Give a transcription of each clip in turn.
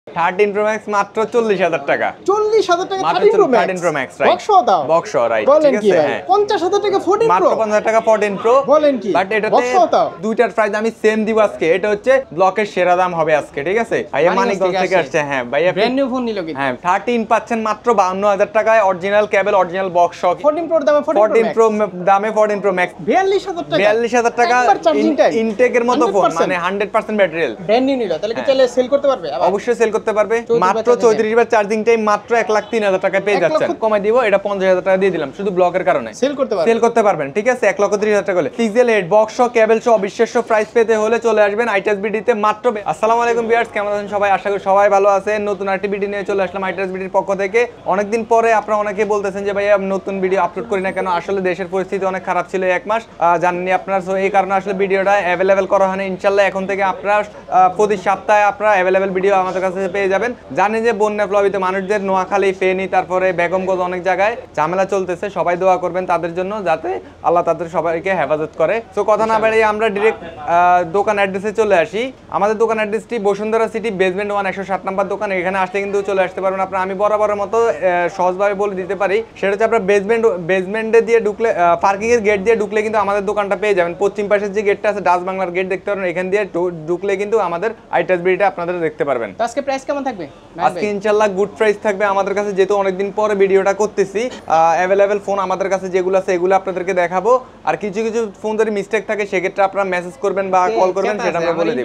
13 Pro Max মাত্র 40,000 টাকা। 40,000 টাকা মাত্র 13 Pro Max? 13 Pro Max, right? Box দাও। বক্স, right, বলেন ঠিক কি আছে, ভাই? হ্যাঁ। 50,000 টাকা 14 মাত্র Pro? 50,000 টাকা 14 Pro। বলেন কি? বাট এটাতে বক্স দাও। দুইটার প্রাইস আমি সেম দিব আজকে। এটা হচ্ছে ব্লকের সেরা দাম হবে আজকে, ঠিক আছে? ভাইয়া মানিকগঞ্জ থেকে আসছে, হ্যাঁ ভাইয়া ব্র্যান্ড নিউ ফোন নিল কি? হ্যাঁ 13 পাচ্ছেন মাত্র 52,000 টাকায়, অরিজিনাল কেবল, অরিজিনাল বক্স সহ। 14 Pro দামে 14 Pro দামে 14 Pro Max 42,000 টাকা। 42,000 টাকা একবার চার্জিং টাইম। ইনটেকের মতো ফোন, 100% মানে 100% ব্যাটারি হেলথ। ব্র্যান্ড নিউ নিল, তাহলে কি চাইলে সেল করতে পারবে? অবশ্যই সেল করতে পারবে। 34 মাত্র 34 বার চার্জিং টাইম, মাত্র 1,03,000 টাকায় পেয়ে যাচ্ছেন। কমাই দিব, এটা 50,000 টাকা দিয়ে দিলাম শুধু ব্লকের কারণে। সেল করতে পারবে? সেল করতে পারবেন, ঠিক আছে? 1,30,000 টাকা হলে পিক্সেল 8 বক্স সহ কেবল সহ অবিশ্বাস্য প্রাইস পেতে হলে চলে আসবেন আইটাস বিডিতে মাত্র। আসসালামু আলাইকুম ভিউয়ার্স, কেমন আছেন সবাই? আশা করি সবাই ভালো আছেন। নতুন আরেকটি ভিডিও নিয়ে চলে আসলাম আইটাস বিডির পক্ষ থেকে। অনেকদিন পরে আপনারা অনেকে বলতেছেন যে ভাইয়া নতুন ভিডিও আপলোড করি না কেন? আসলে দেশের পরিস্থিতি অনেক খারাপ ছিল এক মাস, জানেননি আপনারা, সো এই কারণে আসলে ভিডিওটা অ্যাভেলেবেল করা হয়নি। ইনশাআল্লাহ এখন থেকে আপনারা প্রতি সপ্তাহে আপনারা অ্যাভেলেবেল ভিডিও আমাদের কাছে পেয়ে যাবেন। জানেন যে বন্যা প্লাবিত মানুষদের নোয়াখালী, ফেনী, তারপরে বেগমগঞ্জ অনেক জায়গায় ঝামেলা চলতেছে। সবাই দোয়া করবেন তাদের জন্য, যাতে আল্লাহ তাদের সবাইকে হেফাজত করে। তো কথা না বাড়িয়ে আমরা ডিরেক্ট দোকান অ্যাড্রেসে চলে আসি। আমাদের দোকান অ্যাড্রেসটি বসুন্ধরা সিটি বেসমেন্ট 1 107 নাম্বার দোকান। এখানে আসতে কিন্তু চলে আসতে পারবেন আপনারা। আমি বরাবরের মতো সহজভাবে বলে দিতে পারি, সেটা হচ্ছে আপনার বেসমেন্টে দিয়ে ঢুকলে, পার্কিং এর গেট দিয়ে ঢুকলে কিন্তু আমাদের দোকানটা পেয়ে যাবেন। পশ্চিম পাশের যে গেটটা আছে, ডাচ বাংলার গেট দেখতে পারবেন, এখান দিয়ে ঢুকলে কিন্তু আমাদের আইটাস বিডিটা আপনারা দেখতে পারবেন। তো আজকে প্রাইস কেমন থাকবে? আজকে ইনশাআল্লাহ গুড প্রাইস থাকবে আমাদের কাছে, যেহেতু অনেকদিন পরে ভিডিওটা করতেছি। অ্যাভেলেবেল ফোন আমাদের কাছে যেগুলো আছে এগুলো আপনাদেরকে দেখাবো। আর কিছু কিছু ফোন যদি মিস্টেক থাকে সেক্ষেত্রে আপনারা মেসেজ করবেন বা কল করবেন, সেটা আমরা বলে দিব।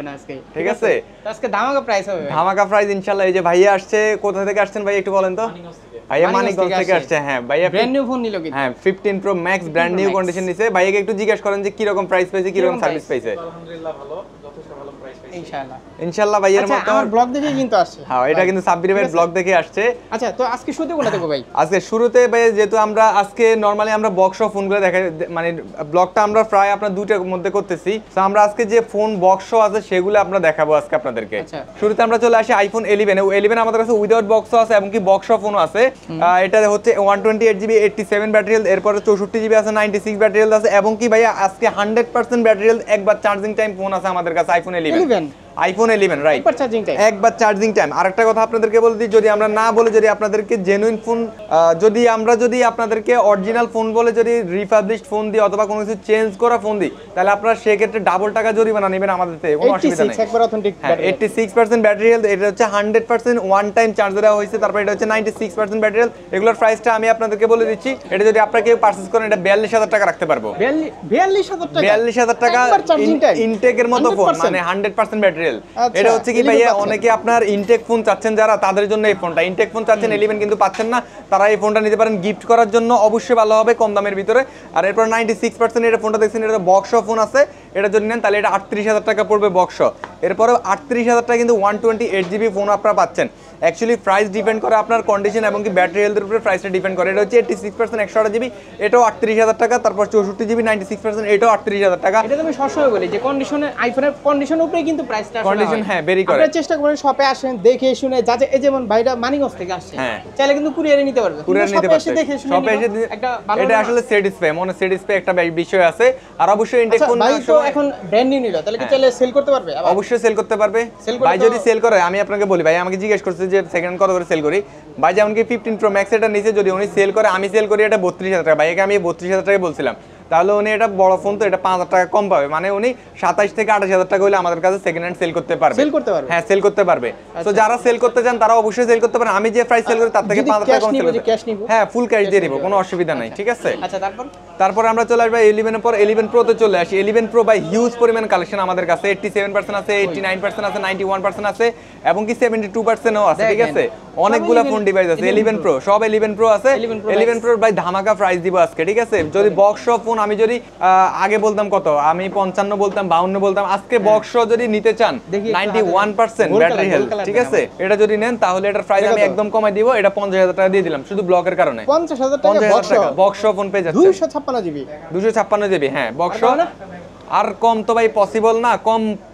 ঠিক আছে? আজকে ধামাকা প্রাইস হবে। ধামাকা প্রাইস ইনশাআল্লাহ। এই যে ভাইয়া আসছে, কোথা থেকে আসছেন ভাই একটু বলেন তো? ভাইয়া মানিকগঞ্জ থেকে আসছে, হ্যাঁ ভাইয়া ব্র্যান্ড নিউ ফোন নিল কি? হ্যাঁ 15 Pro Max brand new condition নিছে। ভাইয়াকে একটু জিজ্ঞেস করেন যে কি রকম প্রাইস পেয়েছে, কি রকম সার্ভিস পেয়েছে। আলহামদুলিল্লাহ ভালো, যথেষ্ট ভালো প্রাইস পেয়েছি ইনশাআল্লাহ। ইনশাআল্লাহ ভাইয়ের মত আমার ব্লগ দেখে কিন্তু আসছে। হ্যাঁ, এটা কিন্তু সাব্বির ভাইয়ের ব্লগ দেখে আসছে। আচ্ছা, তো আজকে শুরুতে কোনটা দেখব ভাই? আজকে শুরুতে ভাই, যেহেতু আমরা আজকে নরমালি আমরা বক্স অফ ফোনগুলো দেখাই, মানে ব্লগটা আমরা প্রায় আপনার দুইটার মধ্যে করতেছি। তো আমরা আজকে যে ফোন বক্স আছে সেগুলো আমরা দেখাবো আজকে আপনাদেরকে। শুরুতে আমরা চলে আসি আইফোন 11 11 আমাদের কাছে উইদাউট বক্স আছে এবং কি বক্স অফ ফোনও আছে। এটা হচ্ছে 128GB 87 ব্যাটারি হেলথ, এরপরে 64GB আছে, 96 ব্যাটারি হেলথ আছে এবং কি ভাইয়া আজকে 100% ব্যাটারি হেলথ একবার চার্জিং টাইম ফোন আছে আমাদের কাছে আইফোন 11 আইফোন 11, রাইট? একবার চার্জিং টাইম। আরেকটা কথা আপনাদেরকে বলে দিই, যদি আমরা না বলে, যদি আপনাদেরকে জেনুইন ফোন, যদি আপনাদেরকে অরিজিনাল ফোন বলে যদি রিপাবলিশড ফোন দিই অথবা কোনো কিছু চেঞ্জ করা ফোন দিই, তাহলে আপনারা সেক্ষেত্রে ডাবল টাকা জরিমানা নেবেন আমাদের থেকে, কোনো অসুবিধা নেই। 86% ব্যাটারি হেলথ, এটা হচ্ছে 100% ওয়ান টাইম চার্জ দেওয়া হয়েছে। তারপর এটা হচ্ছে 96% ব্যাটারি হেলথ। এগুলোর প্রাইসটা আমি আপনাদেরকে বলে দিচ্ছি। এটা যদি আপনারা কেউ পারচেজ করেন, এটা 42,000 টাকা রাখতে পারবো। 42,000 টাকা ইনটেকের মতো ফোন, মানে 100% ব্যাটারি। এটা হচ্ছে কি ভাইয়া, অনেকে আপনার ইনটেক ফোন চাচ্ছেন যারা, তাদের জন্য এই ফোনটা। ইনটেক ফোন চাচ্ছেন 11 কিন্তু পাচ্ছেন না, তারা এই ফোনটা নিতে পারেন গিফট করার জন্য। অবশ্যই ভালো হবে, কম দামের ভিতরে। আর এরপর 96% এটা ফোনটা দেখছেন, এটা বক্স ফোন আছে। এটা যদি নেন তাহলে এটা 38,000 টাকা পড়বে বক্স। এরপরে 38,000 টাকা কিন্তু 128GB ফোন আপনারা পাচ্ছেন। অ্যাকচুয়ালি প্রাইস ডিপেন্ড করে আপনার কন্ডিশন এবং কি ব্যাটারি হেলথের উপরে প্রাইসটা ডিপেন্ড করে। এটা হচ্ছে 86% 128GB, এটাও 38,000 টাকা। তারপর 64GB 96%, এটাও 38,000 টাকা। এটা আমি সবসময় বলি যে কন্ডিশনের, আইফোনের কন্ডিশনের উপরে কিন্তু প্রাইসটা কন্ডিশন হ্যাঁ বেরি করে। আপনারা চেষ্টা করেন শপে আসেন, দেখে শুনে, যা এই যেমন ভাইরা মানিকগঞ্জ থেকে আসছে, চাইলে কিন্তু কুরিয়ারে নিতে পারবে। কুরিয়ারে নিতে পারবে, দেখে শুনে শপে এসে একটা ভালো, এটা আসলে স্যাটিসফাই, মনে স্যাটিসফাই একটা বিষয় আছে। আর অবশ্যই ইনটেক ফোন ভাই তো এখন ব্র্যান্ড নিউ নিল, তাহলে কি চাইলে সেল করতে পারবে? অবশ্যই সেল করতে পারবে। ভাই যদি সেল করে, আমি আপনাকে বলি, ভাই আমাকে জিজ্ঞেস করছে যে সেকেন্ড কত করে সেল করি। ভাই যেমন কি 15 Pro Max এটা নিচে যদি উনি সেল করে, আমি সেল করি এটা 32,000 টাকা। ভাইকে আমি 32,000 টাকা বলছিলাম, তাহলে উনি এটা বড় ফোন তো এটা 5,000 টাকা কম পাবে, মানে উনি 27 থেকে 28,000 টাকা হলে আমাদের কাছে সেকেন্ড হ্যান্ড সেল করতে পারবে। হ্যাঁ, সেল করতে পারবে। তো যারা সেল করতে চান তারা অবশ্যই সেল করতে পারেন। আমি যে প্রাইস সেল করি তার থেকে 5,000 টাকা কম সেল করি। হ্যাঁ, ফুল ক্যাশ দিয়ে দিব, কোনো অসুবিধা নাই, ঠিক আছে? আচ্ছা, তারপর আমরা চলে আসবো 11 এর পর 11 Pro তে চলে আসি। 11 Pro বাই হিউজ পরিমাণ কালেকশন আমাদের কাছে। 87% আছে, 89% আছে, 91% আছে এবং কি 72%ও আছে, ঠিক আছে? অনেকগুলো ফোন ডিভাইস আছে। 11 Pro, সব 11 Pro আছে। 11 Pro বাই ধামাকা প্রাইস দিব আজকে, ঠিক আছে? যদি বক্স ফোন আমি যদি আগে বলতাম কত, আমি 55 বলতাম, 52 বলতাম, আজকে বক্স যদি নিতে চান 91% ব্যাটারি হেলথ, ঠিক আছে? এটা যদি নেন তাহলে এটার প্রাইস আমি একদম কমাই দিব। এটা 50,000 টাকা দিয়ে দিলাম শুধু ব্লকের কারণে। 50,000 টাকা বক্স ফোন পেয়ে যাচ্ছে। 256GB 256GB, হ্যাঁ বক্স। আর কম তো ভাই পসিবল না, কম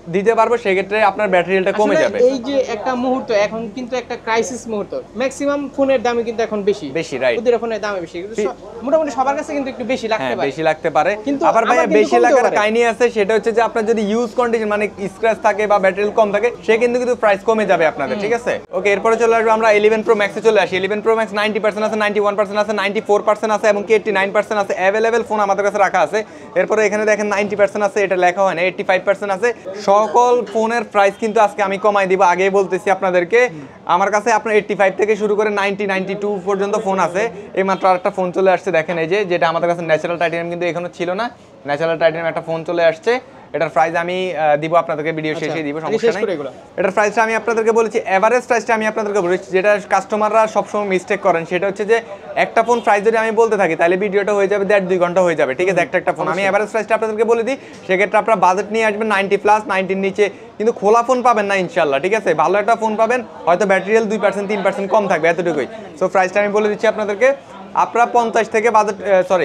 দিতে পারবো, সেক্ষেত্রে আপনার ব্যাটারি হেলথটা কমে আসলে যাবে। এই যে একটা মুহূর্ত, এখন কিন্তু একটা ক্রাইসিস মুহূর্ত, ম্যাক্সিমাম ফোনের দামই কিন্তু এখন বেশি, রাইট, প্রতিটা ফোনের দামই বেশি, মোটামুটি সবার কাছে কিন্তু একটু বেশি লাগতে পারে, বেশি লাগতে পারে। কিন্তু আবার ভাই কিন্তু বেশি কমতেও লাগার পারে। কাহিনী আছে, সেটা হচ্ছে যে আপনার যদি ইউজ কন্ডিশন মানে স্ক্র্যাচ থাকে বা ব্যাটারি কম থাকে, সে কিন্তু প্রাইস কমে যাবে আপনাদের, ঠিক আছে? ওকে, এরপরে চলে আসবে আমরা 11 Pro Max এ চলে আসি। 11 Pro Max 90% আছে, 91% আছে, 94% আছে এবং 89% আছে, অ্যাভেলেবেল ফোন আমাদের কাছে রাখা আছে। এরপরে এখানে দেখেন 90% আছে, এটা লেখা হয় না, 85% আছে। সকল ফোনের প্রাইস কিন্তু আজকে আমি কমাই দিব, আগেই বলতেছি আপনাদেরকে। আমার কাছে আপনার 85 থেকে শুরু করে 90, 92 পর্যন্ত ফোন আছে। এই মাত্র আরেকটা ফোন চলে আসছে, দেখেন এই যে, যেটা আমাদের কাছে ন্যাচারাল টাইটানিয়াম কিন্তু এখনো ছিল না। ন্যাচারাল টাইটানিয়াম একটা ফোন চলে আসছে, এটার প্রাইস আমি দিব আপনাদেরকে, ভিডিও শেষে দিব, সমস্যা নাই। এটার প্রাইসটা আমি আপনাদেরকে বলেছি, এভারেজ প্রাইসটা আমি আপনাদেরকে বলেছি, যেটা কাস্টমাররা সবসময় মিস্টেক করেন, সেটা হচ্ছে যে একটা ফোন প্রাইস যদি আমি বলতে থাকি তাহলে ভিডিওটা হয়ে যাবে 1.5-2 ঘন্টা হয়ে যাবে, ঠিক আছে? একটা ফোন আমি এভারেজ প্রাইসটা আপনাদেরকে বলে দিই, সেক্ষেত্রে আপনারা বাজেট নিয়ে আসবেন 90+, 90-র নিচে, কিন্তু খোলা ফোন পাবেন না ইনশাল্লাহ, ঠিক আছে? ভালো একটা ফোন পাবেন, হয়তো ব্যাটারি হেলথ 2%, 3% কম থাকবে, এতটুকুই। সো প্রাইসটা আমি বলে দিচ্ছি আপনাদেরকে। আপনারা 50 থেকে বাজেট,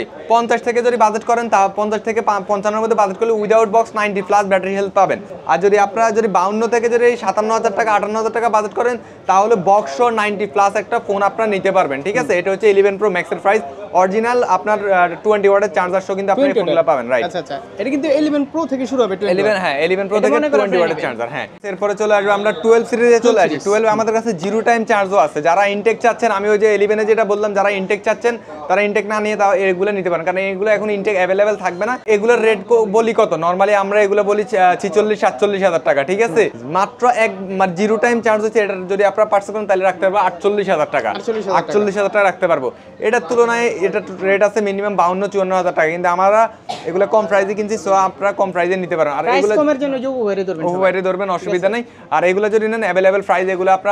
50 থেকে যদি বাজেট করেন, তা 50 থেকে 55-এর মধ্যে বাজেট করলে উইদাউট বক্স 90+ ব্যাটারি হেলথ পাবেন। আর যদি আপনারা যদি 52 থেকে যদি 57,000 টাকা, 58,000 টাকা বাজেট করেন, তাহলে বক্স 90+ একটা ফোন আপনারা নিতে পারবেন, ঠিক আছে? এটা হচ্ছে 11 Pro Max এর প্রাইস, অরিজিনাল আপনার 20 ওয়াটের চার্জার সহ কিন্তু আপনি এই ফোনগুলো পাবেন, রাইট? আচ্ছা আচ্ছা, এটা কিন্তু 11 Pro থেকে শুরু হবে, 11, হ্যাঁ 11 Pro থেকে 20 ওয়াটের চার্জার, হ্যাঁ। এরপরে চলে আসবে আমরা 12 সিরিজে চলে আসি। 12 আমাদের কাছে জিরো টাইম চার্জও আছে। যারা ইনটেক চাচ্ছেন, আমি ওই যে 11 এ যেটা বললাম, যারা ইনটেক চাচ্ছেন তারা ইনটেক না নিয়ে তাও এগুলো নিতে পারেন, কারণ এগুলো এখন ইনটেক অ্যাভেলেবেল থাকবে না। এগুলোর রেট বলি কত, নরমালি আমরা এগুলো বলি 46-47 হাজার টাকা, ঠিক আছে? মাত্র এক জিরো টাইম চার্জ হচ্ছে, এটা যদি আপনারা পার্সেল করেন তাহলে রাখতে পারবো 48,000 টাকা, 48,000 টাকা রাখতে পারবো। এটার তুলনায় এটা রেট আছে মিনিমাম 52-54 হাজার টাকা, কিন্তু আমরা এগুলো কম প্রাইসে কিনছি, সো আপনারা কম প্রাইসে নিতে পারেন। আর এগুলো কমের জন্য ওভারে ধরবেন, অসুবিধা নেই। আর এগুলো যদি নেন অ্যাভেলেবেল প্রাইস, এগুলো আপনারা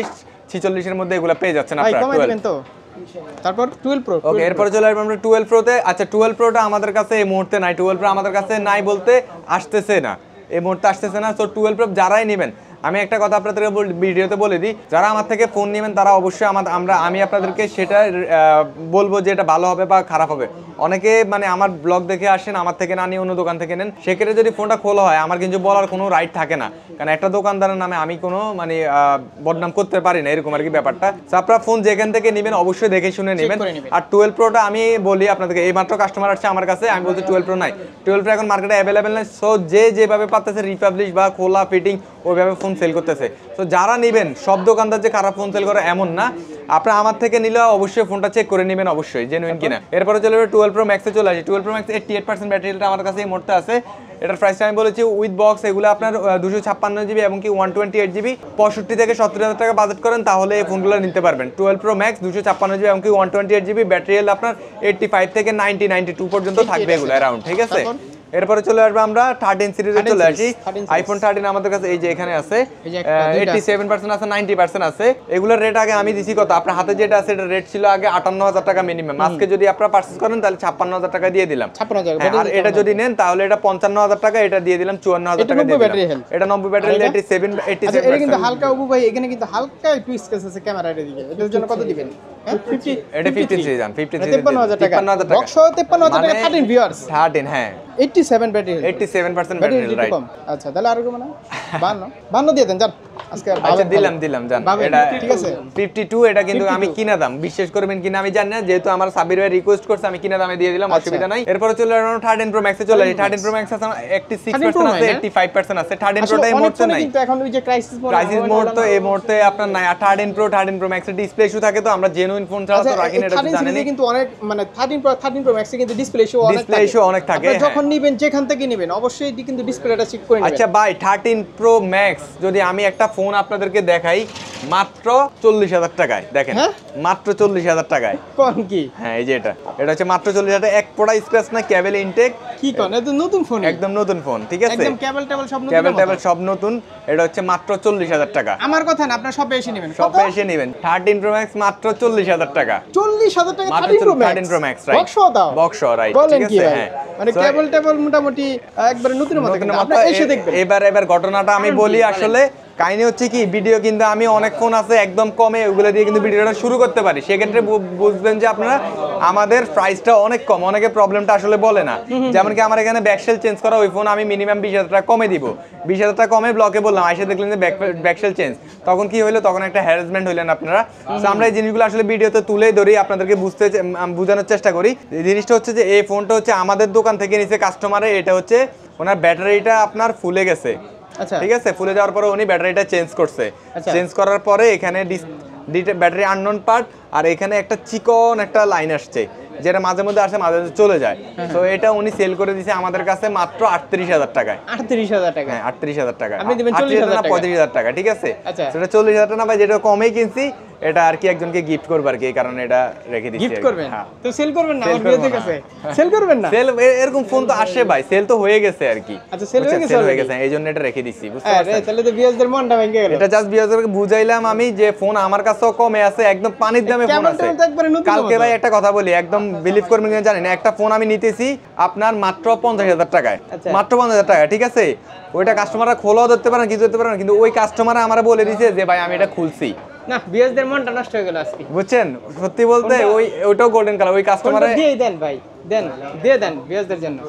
45-46 এর মধ্যে এগুলো পেয়ে যাচ্ছেন আপনারা। তারপর 12 Pro, ওকে, এরপরে চলে আসবে আমরা 12 Pro তে। আচ্ছা, 12 Proটা আমাদের কাছে এই মুহূর্তে নাই, 12 Pro আমাদের কাছে নাই বলতে আসতেছে না, এই মুহূর্তে আসতেছে না। তো 12 Pro যারাই নেবেন, আমি একটা কথা আপনাদেরকে ভিডিওতে বলে দিই, যারা আমার থেকে ফোন নেবেন তারা অবশ্যই আমি আপনাদেরকে সেটা বলবো যে এটা ভালো হবে বা খারাপ হবে। অনেকে মানে আমার ব্লগ দেখে আসেন, আমার থেকে না নিয়ে অন্য দোকান থেকে নেন, সেক্ষেত্রে যদি ফোনটা খোলা হয় আমার কিন্তু বলার কোনো রাইট থাকে না, কারণ একটা দোকানদারের নামে আমি কোনো মানে বদনাম করতে পারি না, এরকম আর কি ব্যাপারটা। তো আপনারা ফোন যেখান থেকে নেবেন অবশ্যই দেখে শুনে নেবেন। আর 12 Proটা আমি বলি আপনাদেরকে, এই মাত্র কাস্টমার আসছে আমার কাছে, আমি বলছি 12 Pro নাই, 12 Pro এখন মার্কেটে অ্যাভেলেবেল নাই। সো যেভাবে পাচ্ছে রিপাবলিশ বা খোলা ফিটিং ওইভাবে ফোন সেল করতেছে। তো যারা নেবেন, সব দোকানদার যে খারাপ ফোন সেল করে এমন না, আপনারা আমার থেকে নিলে অবশ্যই ফোনটা চেক করে নেবেন, অবশ্যই জেনুইন কিনা। এরপরে চলে যাবে 12 Pro Max এ চলে আসি। 12 Pro Max 88% ব্যাটারিটা আমার কাছে এই মুহূর্তে আছে। এটার প্রাইসটা আমি বলেছি উইথ বক্স, এগুলো আপনার 256 জিবি এবং কি 128 জিবি, 65 থেকে 70,000 টাকা বাজেট করেন তাহলে এই ফোনগুলো নিতে পারবেন। 12 Pro Max 256 জিবি এবং কি 128 জিবি, ব্যাটারি হেলথ আপনার 85 থেকে 90-92 পর্যন্ত থাকবে এগুলো অ্যারাউন্ড, ঠিক আছে? এরপরে চলে আসবে আমরা 13 সিরিজে চলে আসি। আইফোন 13 আমাদের কাছে এই যে এখানে আছে, 87% আছে, 90% আছে। এগুলোর রেট আগে আমি দিছি কত, আপনার হাতে যেটা আছে এটা রেট ছিল আগে 58,000 টাকা মিনিমাম। আজকে যদি আপনারা পারচেজ করেন তাহলে 56,000 টাকা দিয়ে দিলাম। আর এটা যদি নেন তাহলে এটা 55,000 টাকা, এটা দিয়ে দিলাম 54,000 টাকা দিয়ে দিলাম। এটা 90 ব্যাটারি, 87%। এটা কিন্তু হালকা অবু ভাই, এখানে কিন্তু হালকা একটু স্কেচ আছে ক্যামেরার দিকে, এটার জন্য কত দিবেন? এটা 53 জান, 53 53,000 টাকা বক্স 53,000 টাকা 13 ভিউয়ার্স, 13 হ্যাঁ 87 ব্যাটারি, 87% ব্যাটারি, রাইট? আচ্ছা, তাহলে আর কম না, 52 দিয়ে দেন জান আজকে। আচ্ছা, দিলাম জান, এটা ঠিক আছে 52। এটা কিন্তু আমি কিনা দাম, বিশ্বাস করবেন কিনা আমি জানি না, যেহেতু আমার সাবির ভাই রিকোয়েস্ট করছে আমি কিনা দামে দিয়ে দিলাম, অসুবিধা নাই। এরপর চলে আসলাম 13 Pro Max এ চলে আসি। 13 Pro Max আছে 86% আছে, 85% আছে। 13 Pro টাই মুহূর্তে নাই, কিন্তু এখন ওই যে ক্রাইসিস মুহূর্তে এই মুহূর্তে আপনার নাই। আর 13 Pro Max এর ডিসপ্লে ইস্যু থাকে, তো আমরা জেনুইন ফোন ছাড়া তো রাখি না, এটা জানেনই। কিন্তু অনেক মানে 13 Pro Max এ কিন্তু ডিসপ্লে ইস্যু অনেক থাকে। যখন নেবেন যেখান থেকে নেবেন অবশ্যই এটি কিন্তু ডিসপ্লেটা চেক করে নেবেন। আচ্ছা ভাই, 13 Pro Max যদি আমি একটা ফোন আপনাদেরকে দেখাই মাত্র 40,000 টাকায়, দেখেন মাত্র 40,000 টাকায়, কোন কি? হ্যাঁ এই যে এটা হচ্ছে মাত্র 40,000 টাকা, এক ফোঁটা স্ক্র্যাচ না, কেবল ইনটেক, কি কোন? এটা নতুন ফোন, একদম নতুন ফোন, ঠিক আছে? একদম কেবল টেবল সব নতুন। এটা হচ্ছে মাত্র 40,000 টাকা। আমার কথা না, আপনারা সবে এসে নেবেন, সবে এসে নেবেন। 13 Pro Max মাত্র 40,000 টাকা, 40,000 টাকা 13 Pro Max, right? Box right, ঠিক আছে? হ্যাঁ, মানে কেবল টেবল মোটামুটি একবারে নতুনের মতো, আপনারা এসে দেখবেন। এবার ঘটনাটা আমি বলি, আসলে কাহিনী হচ্ছে কি, ভিডিও কিন্তু আমি অনেক ফোন আছে একদম কমে, ওগুলো দিয়ে কিন্তু ভিডিওটা শুরু করতে পারি, সেক্ষেত্রে বুঝবেন যে আপনারা আমাদের প্রাইসটা অনেক কম, অনেকে প্রবলেমটা আসলে বলে না। যেমন কি আমার এখানে ব্যাকশেল চেঞ্জ করা ওই ফোন আমি মিনিমাম 20,000 টাকা কমে দিব, 20,000 টাকা কমে ব্লকে বললাম, আইসে দেখলেন যে ব্যাকশেল চেঞ্জ, তখন কি হইলো, তখন একটা হ্যারাসমেন্ট হইলেন আপনারা। তো আমরা এই জিনিসগুলো আসলে ভিডিওতে তুলে ধরি, আপনাদেরকে বোঝানোর চেষ্টা করি। এই জিনিসটা হচ্ছে যে এই ফোনটা হচ্ছে আমাদের দোকান থেকে নিচে কাস্টমারে, এটা হচ্ছে ওনার ব্যাটারিটা আপনার ফুলে গেছে, ঠিক আছে, ফুলে যাওয়ার পরে উনি ব্যাটারিটা চেঞ্জ করছে, চেঞ্জ করার পরে এখানে ব্যাটারি আননোন পার্ট, আর এখানে একটা চিকন একটা লাইন আসছে যেটা মাঝে মধ্যে আসে মাঝে মধ্যে চলে যায়। তো এটা উনি সেল করে দিয়েছে আমাদের কাছে মাত্র 38,000 টাকায়। 38,000 টাকা? হ্যাঁ 38,000 টাকা। আপনি দিবেন 40,000 টাকা? 35,000 টাকা, ঠিক আছে। সেটা 40,000 টাকা না ভাই, যেটা কমেই কিনছি এটা আর কি একজনকে গিফট করব আর কি, এই কারণে এটা রেখে দিচ্ছি। গিফট করবেন? তো সেল করবেন না আমার বিয়েতে কাছে? সেল করবেন না? সেল এরকম ফোন তো আসে ভাই, সেল তো হয়ে গেছে আর কি। আচ্ছা, সেল হয়ে গেছে এইজন্য এটা রেখে দিচ্ছি, বুঝতে আরে পারছেন? তাহলে তো বিয়াজদের মনটা ভেঙে গেল। এটা জাস্ট বিয়াজদেরকে বুঝাইলাম আমি যে ফোন আমার কাছেও কমে আছে, একদম পানির দামে ফোন আছে। কালকে ভাই একটা কথা বলি, একদম বিলিভ করবেন কিনা জানি না, একটা ফোন আমি নিতেছি আপনার মাত্র 50,000 টাকায়, মাত্র 50,000 টাকা, ঠিক আছে। ওইটা কাস্টমাররা খোলাও ধরতে পারেন, কিছু ধরতে পারেন, কিন্তু ওই কাস্টমাররা আমার বলে দিয়েছে যে ভাই আমি এটা খুলছি না, বিয়াজদের মনটা নষ্ট হয়ে গেল আজকে, বুঝছেন? সত্যি বলতে ওইটাও গোল্ডেন কালার, ওই কাস্টমারে দিয়ে দেন ভাই, দিয়ে দেন বিয়াজদের জন্য।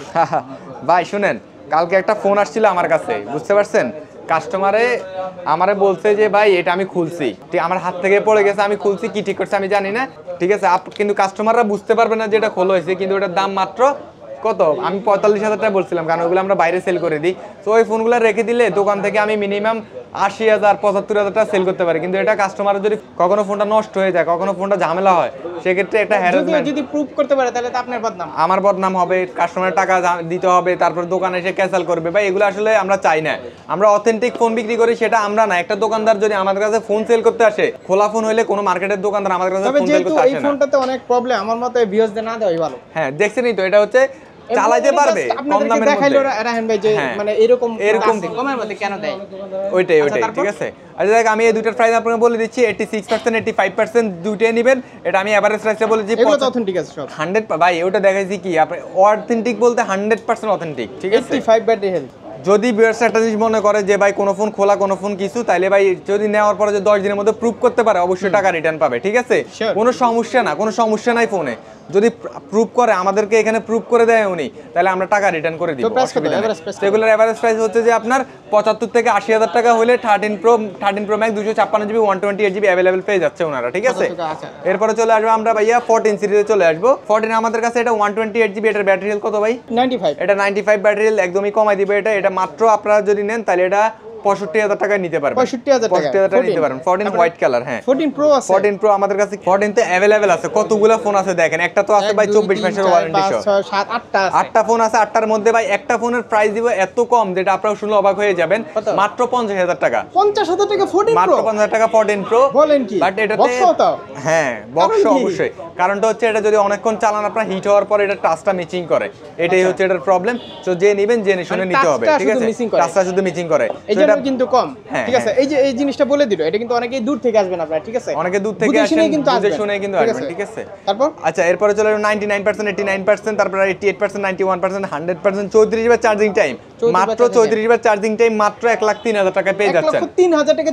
ভাই শুনেন, কালকে একটা ফোন আসছিল আমার কাছে, বুঝতে পারছেন, কাস্টমারে আমারে বলছে যে ভাই এটা আমি খুলছি, ঠিক আমার হাত থেকে পড়ে গেছে, আমি খুলছি, কি ঠিক করছে আমি জানি না, ঠিক আছে। কিন্তু কাস্টমাররা বুঝতে পারবে না যে এটা খোলা হয়েছে, কিন্তু ওটার দাম মাত্র কত, আমি 45,000 টাকা বলছিলাম, কারণ ওগুলো আমরা বাইরে সেল করে দিই। তো ওই ফোনগুলো রেখে দিলে দোকান থেকে আমি মিনিমাম 80,000 75,000 টাকা সেল করতে পারি, কিন্তু এটা কাস্টমার যদি কখনো ফোনটা নষ্ট হয়ে যায়, কখনো ফোনটা ঝামেলা হয়, সেক্ষেত্রে একটা হ্যারাসমেন্ট, যদি প্রুফ করতে পারে তাহলে তো আপনার বদনাম, আমার বদনাম হবে, কাস্টমারের টাকা দিতে হবে, তারপর দোকানে এসে ক্যান্সেল করবে, ভাই এগুলো আসলে আমরা চাই না। আমরা অথেন্টিক ফোন বিক্রি করি, সেটা আমরা না। একটা দোকানদার যদি আমাদের কাছে ফোন সেল করতে আসে, খোলা ফোন হইলে কোনো মার্কেটের দোকানদার আমাদের কাছে ফোন সেল করতে আসে না। এই ফোনটাতে অনেক প্রবলেম, আমার মতে বিয়াজদের না দেওয়াই ভালো। হ্যাঁ দেখছেনই তো, এটা হচ্ছে চালাইতে পারবে কম দামের মধ্যে, রাহেন ভাই যে মানে এরকম কমের মধ্যে কেন দেয়, ওইটাই ঠিক আছে। আচ্ছা দেখ, আমি এই দুইটার প্রাইস আপনাকে বলে দিচ্ছি, 86% 85% দুইটাই নেবেন। এটা আমি এভারেজ প্রাইসটা বলেছি, এগুলো তো অথেন্টিক আছে সব 100। ভাই ওটা দেখাইছি কি আপনি অথেন্টিক বলতে 100% অথেন্টিক, ঠিক আছে। 85 ব্যাটারি হেলথ। যদি ভিউয়ার্স একটা জিনিস মনে করে যে ভাই কোনো ফোন খোলা, কোনো ফোন কিছু, তাইলে ভাই যদি নেওয়ার পরে যে 10 দিনের মধ্যে প্রুফ করতে পারে, অবশ্যই টাকা রিটার্ন পাবে, ঠিক আছে। কোনো সমস্যা না, কোনো সমস্যা নাই ফোনে, যদি প্রুফ করে, আমাদেরকে এখানে প্রুফ করে দেয় উনি, তাহলে আমরা টাকা রিটার্ন করে দিব। সেগুলোর এভারেজ প্রাইস হচ্ছে যে আপনার 75 থেকে 80,000 টাকা হলে 13 Pro Max 256 GB 128 GB available পেয়ে যাচ্ছে ওনারা, ঠিক আছে। এরপরে চলে আসবো আমরা ভাইয়া 14 সিরিজে চলে আসবো। 14 আমাদের কাছে এটা 128 জিবি, এটার ব্যাটারি হেলথ কত ভাই? 95। এটা 95 ব্যাটারি হেলথ, একদমই কমাই দিবে এটা মাত্র আপনারা যদি নেন তাহলে এটা 65,000 টাকায় নিতে পারবেন। 65,000 টাকা নিতে পারবেন। 14 হোয়াইট কালার, হ্যাঁ 14 প্রো আছে। 14 প্রো আমাদের কাছে 14 তে अवेलेबल আছে। কতগুলো ফোন আছে দেখেন, একটা তো আছে ভাই 24 মাসের ওয়ারেন্টি সহ, 6 7 8টা আছে, 8টা ফোন আছে। 8টার মধ্যে ভাই একটা ফোনের প্রাইস দিব এত কম যেটা আপনারা শুনলে অবাক হয়ে যাবেন, মাত্র 50,000 টাকা। 50,000 টাকা 14 প্রো, মাত্র 50,000 টাকা 14 প্রো। বলেন কি? বাট এটাতে বক্সও তো, হ্যাঁ বক্স অবশ্যই, কারণটা হচ্ছে এটা যদি অনেকক্ষণ চালান আপনার হিট হওয়ার পর এটা টাচটা মিচিং করে, এটাই হচ্ছে এটার প্রবলেম। তো যে নেবেন জেনে শুনে নিতে হবে, ঠিক আছে। টাচটা শুধু মিচিং করে, এটা কিন্তু কম, ঠিক আছে। এই যে এই জিনিসটা বলে দিল, এটা কিন্তু অনেকেই দূর থেকে আসবেন আপনারা, ঠিক আছে, অনেকে দূর থেকে আসেন, বুঝে শুনে কিন্তু আসবেন, ঠিক আছে। তারপর আচ্ছা এরপরে চলে 99%, 89%, তারপর 88%, 91%, 100%, 34 বার চার্জিং টাইম, মাত্র 34 বার চার্জিং টাইম, মাত্র 1,03,000 টাকা পেয়ে যাচ্ছেন। 1,03,000 টাকা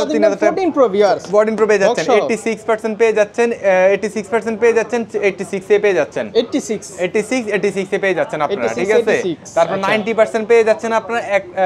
14 প্রো ভিউয়ার্স, 14 প্রো পেয়ে যাচ্ছেন। 86% পেয়ে যাচ্ছেন, 86% পেয়ে যাচ্ছেন, 86 এ পেয়ে যাচ্ছেন, 86 এ পেয়ে যাচ্ছেন আপনারা, ঠিক আছে। তারপর 90% পেয়ে যাচ্ছেন আপনারা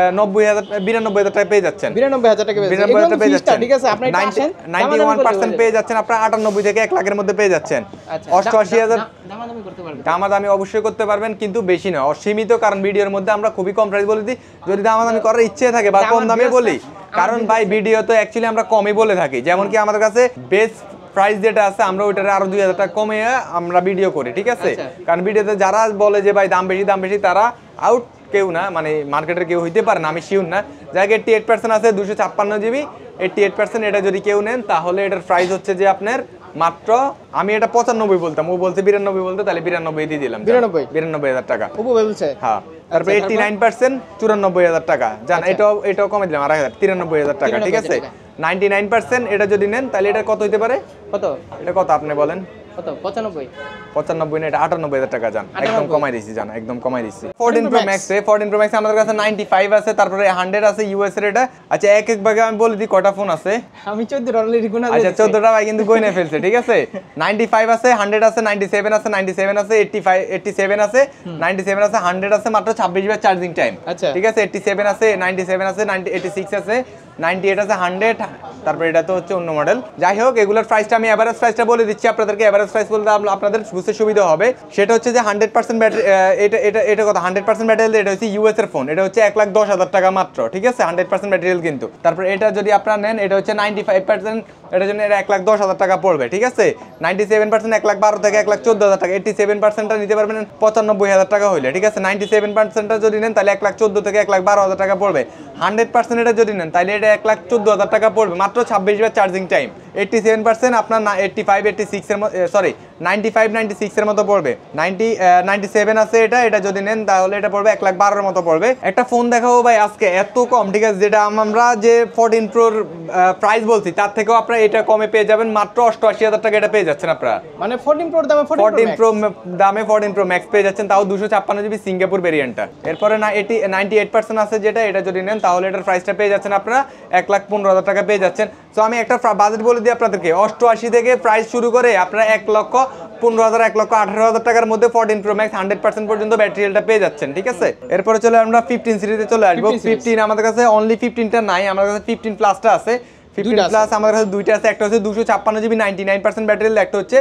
92,000 টাকা পেয়ে যাচ্ছেন, 92,000 টাকা পেয়ে যাচ্ছেন, ঠিক আছে। আপনি এটা আসেন 91% পেয়ে যাচ্ছেন আপনারা 98 থেকে 1 লাখের মধ্যে পেয়ে যাচ্ছেন। 88,000 দামাদামি করতে পারবেন, দামাদামি অবশ্যই করতে পারবেন, কিন্তু বেশি না, অসীমিত, কারণ ভিডিওর মধ্যে আমরা খুবই কম প্রাইস বলে দিই। যদি দামাদামি করার ইচ্ছে থাকে বা কম দামে বলি, কারণ ভাই ভিডিও তো অ্যাকচুয়ালি আমরা কমই বলে থাকি। যেমন কি আমাদের কাছে বেস্ট প্রাইস যেটা আছে আমরা ওইটারে আরো 2,000 টাকা কমে আমরা ভিডিও করি, ঠিক আছে। কারণ ভিডিওতে যারা বলে যে ভাই দাম বেশি তারা আউট কেউ না, মানে মার্কেটের কেউ হইতে পারে না, আমি শিওর না। যাকে 88% আছে 256 জিবি, 88% এটা যদি কেউ নেন তাহলে এটার প্রাইস হচ্ছে যে আপনার মাত্র, আমি এটা 95 বলতাম, ও বলতে 92 বলতে, তাহলে 92 দিয়ে দিলাম, 92,000 টাকা। হ্যাঁ তারপর 89% 94,000 টাকা জান, এটাও কমে দিলাম 93,000 টাকা, ঠিক আছে। 99% এটা যদি নেন তাহলে এটা কত হইতে পারে, কত এটা কত আপনি বলেন? কত 95 95 না, এটা 98,000 টাকা জান, একদম কমাই দিছি জান, একদম কমাই দিছি। 14 Pro Max 14 Pro Max আমাদের কাছে 95 আছে, তারপরে 100 আছে ইউএস এর। এটা আচ্ছা এক এক ভাগে আমি বলে দিই কটা ফোন আছে। আমি 14 অলরেডি গুণা আচ্ছা 14টা ভাই কিন্তু গইনা ফেলছে, ঠিক আছে। 95 আছে, 100 আছে, 97 আছে, 97 আছে, 87 আছে, 97 আছে, 100 আছে, মাত্র 26 বার চার্জিং টাইম, ঠিক আছে। 87 আছে, 97 আছে, 86 আছে, 98 আছে, 100, তারপরে এটা তো হচ্ছে অন্য মডেল। যাই হোক, এগুলোর প্রাইসটা আমি এভারেজ প্রাইসটা বলে দিচ্ছি আপনাদেরকে। এভারেজ প্রাইস বলতে আপনাদের বুঝতে সুবিধা হবে। সেটা হচ্ছে যে 100% ব্যাটারি, এটা কথা 100% ব্যাটারি, এটা হচ্ছে ইউএস এর ফোন, এটা হচ্ছে 1,10,000 টাকা মাত্র, ঠিক আছে। 100% ব্যাটারি কিন্তু। তারপর এটা যদি আপনারা নেন, এটা হচ্ছে 95%, এটার জন্য এটা 1,10,000 টাকা পড়বে, ঠিক আছে। 97% 1,12,000 থেকে 1,14,000 টাকা। 87%টা নিতে পারবেন 95,000 টাকা হইলে, ঠিক আছে। 97%টা যদি নেন তাহলে 1,14,000 থেকে 1,12,000 টাকা পড়বে। 100% এটা যদি নেন তাহলে এটা 1,14,000 টাকা পড়বে, মাত্র 26 বার চার্জিং টাইম। 87% আপনার 85, 86 এর সরি 95, 96 এর মতো পড়বে। 97 আছে এটা যদি নেন তাহলে এটা পড়বে 1,12,000 এর মতো পড়বে। একটা ফোন দেখাবো ভাই আজকে এত কম, ঠিক আছে, যেটা আমরা যে 14 Proর প্রাইস বলছি তার থেকেও আপনারা এটা কমে পেয়ে যাবেন, মাত্র 88,000 টাকা এটা পেয়ে যাচ্ছেন আপনারা। মানে 14 Proর দামে 14 Pro দামে 14 Pro Max পেয়ে যাচ্ছেন, তাও 256 জিবি সিঙ্গাপুর ভেরিয়েন্টটা। এরপরে 98% আছে যেটা, এটা যদি নেন তাহলে এটার প্রাইসটা পেয়ে যাচ্ছেন আপনারা 1,15,000 টাকা পেয়ে যাচ্ছেন। সো আমি একটা বাজেট বলে দিই আপনাদেরকে, 88 থেকে প্রাইস শুরু করে আপনারা 1,15,000, 1,18,000 টাকার মধ্যে 14 Pro Max 100% পর্যন্ত ব্যাটারিটা পেয়ে যাচ্ছেন, ঠিক আছে। এরপরে চলে আমরা 15 সিরিজে চলে আসবো। 15 আমাদের কাছে অনলি 15টা নাই, আমাদের কাছে 15 প্লাসটা আছে। 15 প্লাস আমাদের কাছে দুইটা আছে, একটা হচ্ছে 256 জিবি 99% ব্যাটারি, একটা হচ্ছে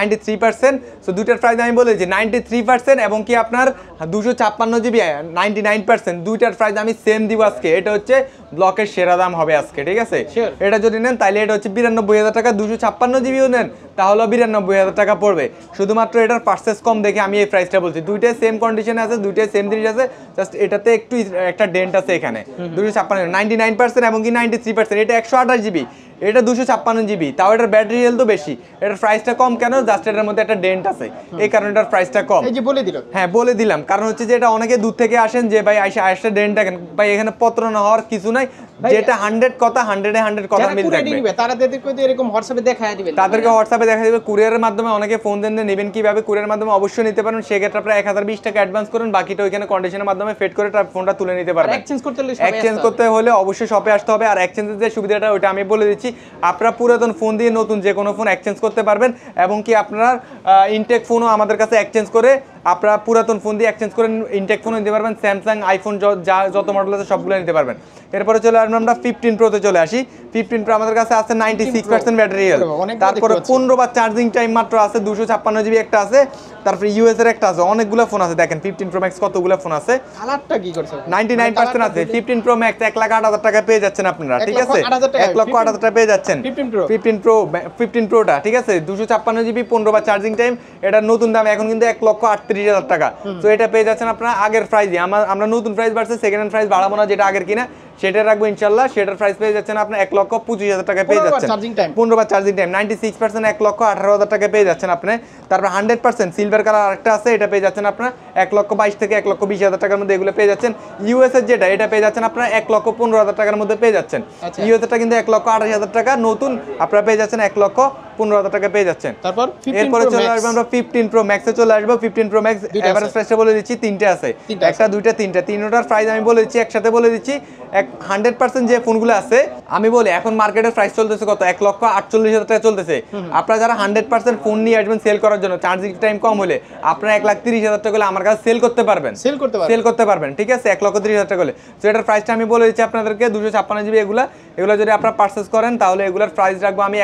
93%। সো দুইটার প্রাইস আমি বলে দিচ্ছি 93% এবং কি আপনার 256 জিবি 99%, দুইটার প্রাইস আমি সেম দিব আজকে। এটা হচ্ছে ব্লকের সেরা দাম হবে আজকে, ঠিক আছে। এটা যদি নেন তাহলে এটা হচ্ছে 92,000 টাকা। 256 জিবিও নেন তাহলে 92,000 টাকা পড়বে। শুধুমাত্র এটার পার্সেস কম দেখে আমি এই প্রাইসটা বলছি। দুইটাই সেম কন্ডিশনে আছে, দুইটাই সেম জিনিস আছে, জাস্ট এটাতে একটু একটা ডেন্ট আছে এখানে। 256 99% এবং কি 93%। এটা 128 জিবি, এটা 256 জিবি, তাও এটার ব্যাটারি হেলথ তো বেশি। এটার প্রাইসটা কম কেন? জাস্ট এটার মধ্যে একটা ডেন্ট আছে, এই কারণে এটার প্রাইসটা কম। এই যে বলে দিল, হ্যাঁ বলে দিলাম, কারণ হচ্ছে যে এটা অনেকে দূর থেকে আসেন যে ভাই আইসা ডেন্ট দেখেন, ভাই এখানে পত্র না হওয়ার কিছু নাই, যেটা 100 কথা 100 কথা মিল থাকবে। তাদেরকে এরকম হোয়াটসঅ্যাপে দেখায় দিবেন, তাদেরকে হোয়াটসঅ্যাপে দেখা দিবে। কুরিয়ারের মাধ্যমে অনেকে ফোন দেন, নেবেন কিভাবে? কুরিয়ারের মাধ্যমে অবশ্যই নিতে পারেন। সেক্ষেত্রে আপনারা 1020 টাকা অ্যাডভান্স করেন, বাকিটা ওইখানে কন্ডিশনের মাধ্যমে ফেড করে ফোনটা তুলে নিতে পারবেন। এক্সচেঞ্জ করতে হলে অবশ্যই শপে আসতে হবে। আর এক্সচেঞ্জের যে সুবিধাটা ওইটা আমি বলে দিচ্ছি, আপনারা পুরাতন ফোন দিয়ে নতুন যে কোনো ফোন এক্সচেঞ্জ করতে পারবেন এবং কি আপনার ইনটেক ফোনও আমাদের কাছে এক্সচেঞ্জ করে, আপনারা পুরাতন ফোন দিয়ে এক্সচেঞ্জ করে ইনটেক ফোনও নিতে পারবেন। স্যামসাং, আইফোন যত মডেল আছে সবগুলো নিতে পারবেন। এরপরে চলে আসবো আমরা 15 Pro তে চলে আসি। 15 Pro আমাদের কাছে আছে 96% ব্যাটারি হেলথ, তারপরে 15 বার চার্জিং টাইম মাত্র আছে, 256 জিবি একটা আছে, তারপরে ইউএস এর একটা আছে, অনেকগুলো ফোন আছে। দেখেন 15 Pro Max কতগুলো ফোন আছে। কালারটা কি করছে? 99% আছে। 15 Pro Max 1,08,000 টাকা পেয়ে যাচ্ছেন আপনারা, ঠিক আছে। 1,08,000 টাকা পেয়ে যাচ্ছেন 15 Proটা, ঠিক আছে। 256 জিবি 15 বার চার্জিং টাইম, এটা নতুন দাম এখন কিন্তু 1,38,000 টাকা। তো এটা পেয়ে যাচ্ছেন আপনারা আগের প্রাইসে। আমরা নতুন প্রাইস বাড়ছে, সেকেন্ড হ্যান্ড প্রাইস বাড়াবো না, যেটা আগের কিনা সেটা রাখবো ইনশাল্লাহ। সেটার প্রাইস পেয়ে যাচ্ছেন আপনার 1,25,000 টাকা পেয়ে যাচ্ছেন 15 বার চার্জিং টাইম। 96% 1,18,000 টাকা পেয়ে যাচ্ছেন আপনি। তারপর 100% সিলভার কালার আরেকটা আছে, এটা পেয়ে যাচ্ছেন আপনার 1,22,000 থেকে 1,20,000 টাকার মধ্যে, এগুলো পেয়ে যাচ্ছেন। ইউএস এর যেটা, এটা পেয়ে যাচ্ছেন আপনার 1,15,000 টাকার মধ্যে পেয়ে যাচ্ছেন। ইউএস এরটা কিন্তু 1,28,000 টাকা, নতুন আপনারা পেয়ে যাচ্ছেন 1,15,000 টাকা পেয়ে যাচ্ছেন। তারপর এরপরে চলে আসবো আমরা 15 Pro Max এ চলে আসবো। 15 Pro Max এভারেজ প্রাইসটা বলে দিচ্ছি, তিনটে আছে, একটা দুইটা তিনটা, তিনটার প্রাইস আমি বলে দিচ্ছি, একসাথে বলে দিচ্ছি। 100% যে ফোনগুলো আছে আমি বলি, এখন মার্কেটের প্রাইস চলতেছে কত? 1,48,000 টাকা চলতেছে। আপনারা যারা 100% ফোন নিয়ে আসবেন সেল করার জন্য, চার্জিং টাইম কম হলে আপনারা 1,30,000 টাকা হলে আমার কাছে সেল করতে পারবেন, ঠিক আছে। 1,30,000 টাকা হলে। তো এটার প্রাইসটা আমি বলে দিচ্ছি আপনাদেরকে, 256 জিবি এগুলো যদি আপনারা পারচেস করেন তাহলে এগুলোর প্রাইস রাখবো আমি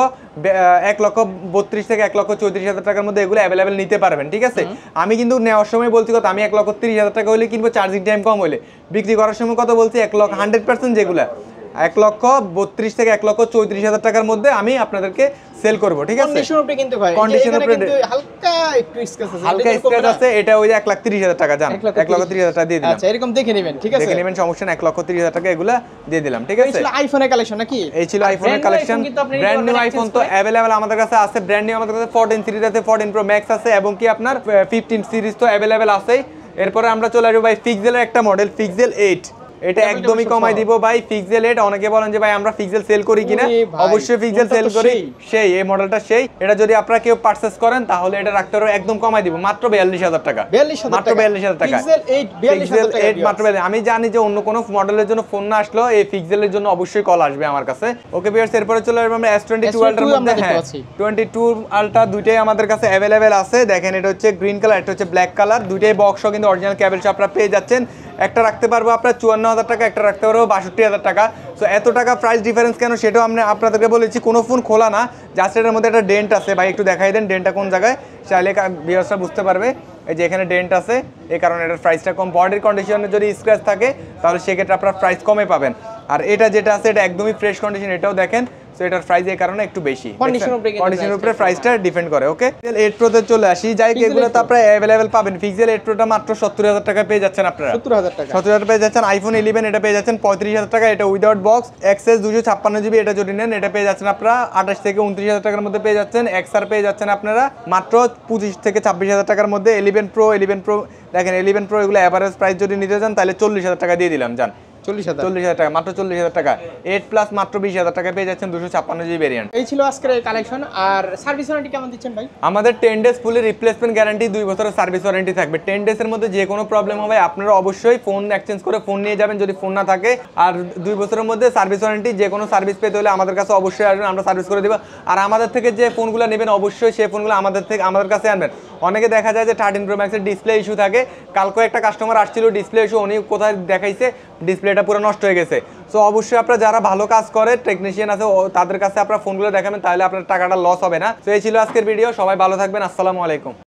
1,32,000 থেকে 1,34,000 টাকার মধ্যে এগুলো অ্যাভেলেবেল নিতে পারবেন, ঠিক আছে। আমি কিন্তু নেওয়ার সময় বলছি কত? আমি 1,30,000 টাকা হলে কিনবো, চার্জিং টাইম কম হলে। বিক্রি করার সময় কত বলছি? 100% যেগুলো 1,32,000 থেকে 1,34,000 টাকার মধ্যে আমি আপনাদেরকে সেল করব, ঠিক আছে। কন্ডিশন উপরে কিন্তু ভাই, কন্ডিশন উপরে কিন্তু হালকা একটু স্ক্র্যাচ আছে, এটা ওই যে 1,30,000 টাকা জান, 1,30,000 টাকা দিয়ে দিলাম। আচ্ছা এরকম দেখে নেবেন, ঠিক আছে, দেখে নেবেন, সমস্যা না। 1,30,000 টাকা এগুলা দিয়ে দিলাম, ঠিক আছে। এই ছিল আইফোনের কালেকশন নাকি? এই ছিল আইফোনের কালেকশন। ব্র্যান্ড নিউ আইফোন তো अवेलेबल আমাদের কাছে আছে। ব্র্যান্ড নিউ আমাদের কাছে 14 সিরিজ আছে, 14 Pro Max আছে এবং কি আপনার 15 সিরিজ তো अवेलेबल আছে। এরপরে আমরা চলে আসবো ভাই পিক্সেলের একটা মডেল, পিক্সেল 8। এটা একদমই কমাই দিব ভাই। পিক্সেল 8 অনেকে বলেন যে ভাই আমরা পিক্সেল সেল করি কিনা, অবশ্যই পিক্সেল সেল করি, সেই এই মডেলটা সেই। এটা যদি আপনারা কেউ পারচেজ করেন তাহলে এটা রাখতে পারবো একদম কমাই দিব মাত্র 42000 টাকা, মাত্র 42000 টাকা। পিক্সেল 8 পিক্সেল 8 42000 মাত্র 42। আমি জানি যে অন্য কোনো মডেলের জন্য ফোন না আসলো এই পিক্সেলের জন্য অবশ্যই কল আসবে আমার কাছে। ওকে ভিউয়ার্স, এরপরে চলে আসবে আমরা S22 আলট্রার মধ্যে। হ্যাঁ 22 আলট্রা দুইটাই আমাদের কাছে अवेलेबल আছে। দেখেন এটা হচ্ছে গ্রিন কালার, এটা হচ্ছে ব্ল্যাক কালার, দুইটাই বক্সও কিন্তু অরিজিনাল কেবল সহ আপনারা পেয়ে যাচ্ছেন। একটা রাখতে পারবো আপনার 54000 টাকা, একটা রাখতে পারবো 62000 টাকা। সো এত টাকা প্রাইস ডিফারেন্স কেন সেটাও আমরা আপনাদেরকে বলেছি। কোনো ফোন খোলা না, জাস্ট এটার মধ্যে একটা ডেন্ট আছে। ভাই একটু দেখাই দেন ডেন্টটা কোন জায়গায়, চাইলে ভিউয়ার্সরা বুঝতে পারবে। এই যে এখানে ডেন্ট আছে, এই কারণে এটার প্রাইসটা কম। বডির কন্ডিশনে যদি স্ক্র্যাচ থাকে তাহলে সেক্ষেত্রে আপনার প্রাইস কমে পাবেন। আর এটা যেটা আছে এটা একদমই ফ্রেশ কন্ডিশন, এটাও দেখেন। সো এটার প্রাইস এই কারণে একটু বেশি, কন্ডিশনের উপরে প্রাইসটা ডিপেন্ড করে। ওকে, পিক্সেল 8 প্রো তে চলে আসি। যাই এগুলো তো আপনারা अवेलेबल পাবেন। পিক্সেল 8 প্রোটা মাত্র 70000 টাকা পেয়ে যাচ্ছেন আপনারা, 70000 টাকা 70000 পেয়ে যাচ্ছেন। আইফোন 11 এটা পেয়ে যাচ্ছেন 35000 টাকা, এটা উইদাউট বক্স। এক্সএস 256 জিবি এটা যদি নেন এটা পেয়ে যাচ্ছেন আপনারা 28 থেকে 29000 টাকার মধ্যে পেয়ে যাচ্ছেন। এক্সআর পেয়ে যাচ্ছেন আপনারা মাত্র 25 থেকে 26000 টাকার মধ্যে। 11 প্রো দেখেন 11 প্রো এগুলো এভারেজ প্রাইস যদি নিতে চান তাহলে 40000 টাকা দিয়ে দিলাম জান, 40000 টাকা, মাত্র 40000 টাকা। 8 প্লাস মাত্র 20000 টাকা পেয়ে যাচ্ছেন 256 জিবি ভেরিয়েন্ট। এই ছিল আজকের কালেকশন। আর সার্ভিস ওয়ারেন্টি কেমন দিচ্ছেন ভাই? আমাদের 10 ডেজ ফুলি রিপ্লেসমেন্ট গ্যারান্টি, 2 বছরের সার্ভিস ওয়ারেন্টি থাকবে। 10 ডেজের মধ্যে যে কোনো প্রবলেম হবে আপনারা অবশ্যই ফোন এক্সচেঞ্জ করে ফোন নিয়ে যাবেন যদি ফোন না থাকে। আর 2 বছরের মধ্যে সার্ভিস ওয়ারেন্টি, যে কোনো সার্ভিস পেতে হলে আমাদের কাছে অবশ্যই আসবেন, আমরা সার্ভিস করে দেব। আর আমাদের থেকে যে ফোনগুলো নেবেন অবশ্যই সেই ফোনগুলো আমাদের কাছে আনবেন। অনেকে দেখা যায় যে 13 প্রো ম্যাক্সের ডিসপ্লে ইস্যু থাকে। কালকে একটা কাস্টমার আসছিল ডিসপ্লে ইস্যু, উনি কোথায় দেখাইছে ডিসপ্লেটা পুরো নষ্ট হয়ে গেছে। সো অবশ্যই আপনারা যারা ভালো কাজ করে টেকনিশিয়ান আছে তাদের কাছে আপনারা ফোনগুলো দেখাবেন, তাহলে আপনার টাকাটা লস হবে না। তো এই ছিল আজকের ভিডিও, সবাই ভালো থাকবেন, আসসালামু আলাইকুম।